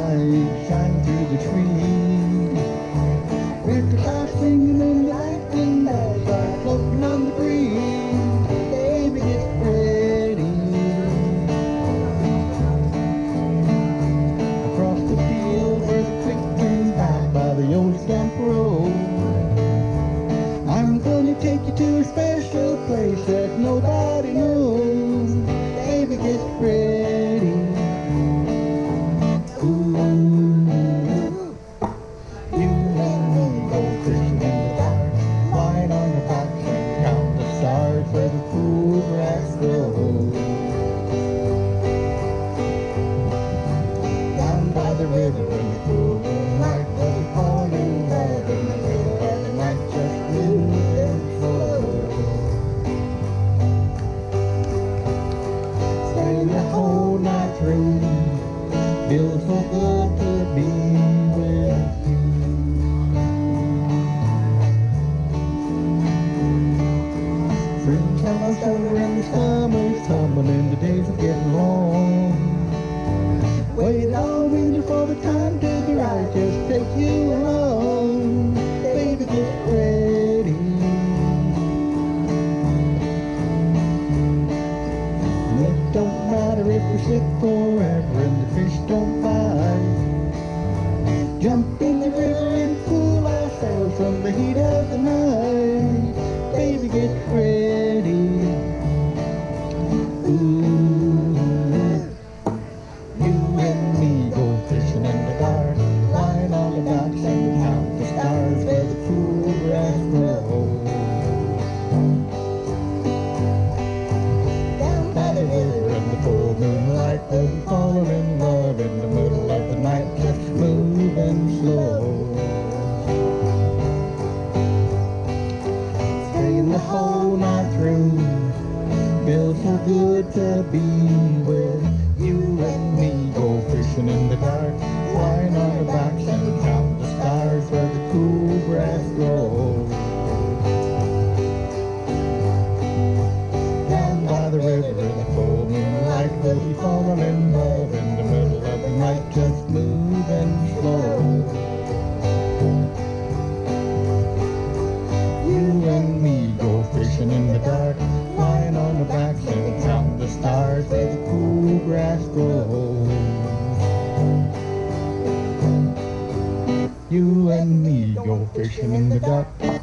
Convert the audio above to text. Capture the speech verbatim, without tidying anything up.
light shine through the trees. With the clouds singing and the lightning that start floating on the breeze. Baby, get ready. Across the field where the creek turns back by the old stump road, I'm gonna take you to a special place that nobody knows. Baby, get ready. Ooh, you and me go fishing in the dark, lying on our backs and count the stars where the cool grass grows. Down by the river in the cool moonlight, where we fall in love in the middle of the night, just moving slow. Stay the whole night through, feels so good to be with you. Spring's almost over and the summer's coming and the days are getting long. Wait all winter for the time to be right, just take you along. Baby, get ready. And it don't matter if we're sick forever and the fish don't bite. Jump in the river and cool ourselves from the heat of the night. Baby, get ready. Ooh, you and me go fishing in the dark, lying on the docks and count the stars where the cool grass grows. Down by the river in the full moonlight, we're falling in love in the middle of the night, just moving slow. Staying the whole night through, feels so good to be with you and me. Go fishing in the dark, lying on our backs and count the stars where the cool grass grows. Down by the river in the full moonlight, we'll be falling in love in the middle of the night, just moving slow. You and me go fishing in the dark, lying on our backs and count the stars where the cool grass grows. You and me go fishing in the dark.